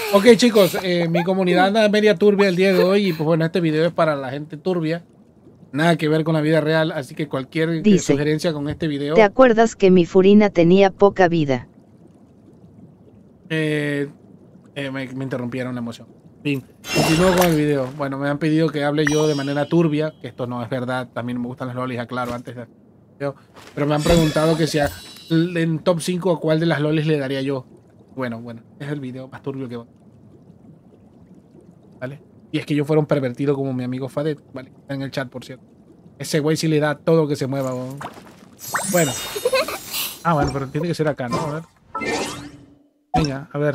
Ok, chicos, mi comunidad anda media turbia el día de hoy y pues bueno, este video es para la gente turbia. Nada que ver con la vida real, así que cualquier sugerencia con este video. ¿Te acuerdas que mi Furina tenía poca vida? Me interrumpieron la emoción. Fin, continúo con el video. Bueno, me han pedido que hable yo de manera turbia, que esto no es verdad, también me gustan las lolis, aclaro antes de video. Pero me han preguntado que si en top 5 a cuál de las lolis le daría yo. Bueno, es el video más turbio que va. ¿Vale? Y es que yo fuera un pervertido como mi amigo Fadet, ¿vale? Está en el chat, por cierto. Ese güey sí le da todo que se mueva, ¿no? Bueno. Ah, bueno, pero tiene que ser acá, ¿no? A ver. Venga, a ver.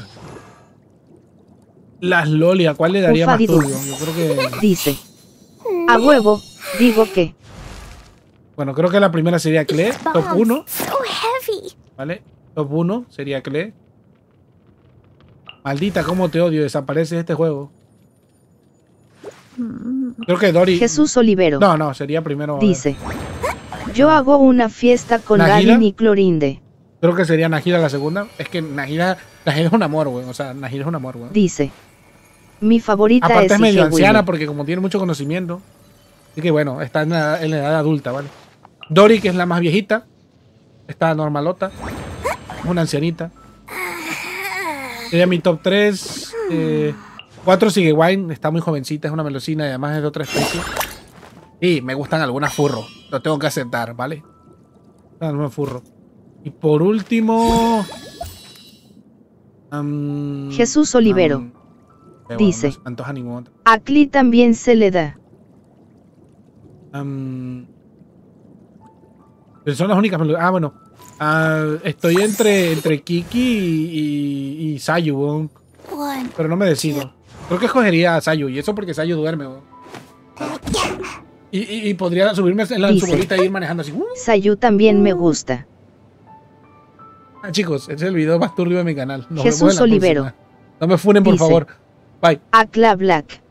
Las loli, ¿a cuál le daría más turbio? Yo creo que... Dice. A huevo, digo que... Bueno, creo que la primera sería Cle, top 1. ¿Vale? Top 1 sería Cle. Maldita, cómo te odio, desaparece este juego. Creo que Dori... Jesús Olivero. No, sería primero... Dice. Yo hago una fiesta con Darin y Clorinde. Creo que sería Najira la segunda. Es que Najira es un amor, güey. O sea, Najira es un amor, güey. Dice. Mi favorita aparte es medio anciana porque como tiene mucho conocimiento. Así que bueno, está en la edad adulta, ¿vale? Dori, que es la más viejita. Está normalota. Es una ancianita. Sería mi top 3. 4 sigue Wine. Está muy jovencita, es una melocina y además es de otra especie. Y me gustan algunas furros. Lo tengo que aceptar, ¿vale? Algunos furros. Y por último... Jesús Olivero. Dice. No antoja ningún otro. A Cli también se le da. Son las únicas. Bueno. Estoy entre Kiki y Sayu, pero no me decido. Creo que escogería a Sayu. Y eso porque Sayu duerme, y podría subirme en su bolita e ir manejando así. Sayu también me gusta. Chicos, este es el video más turbio de mi canal. Jesús Olivero. No me funen, por favor. Bye. Acla Black.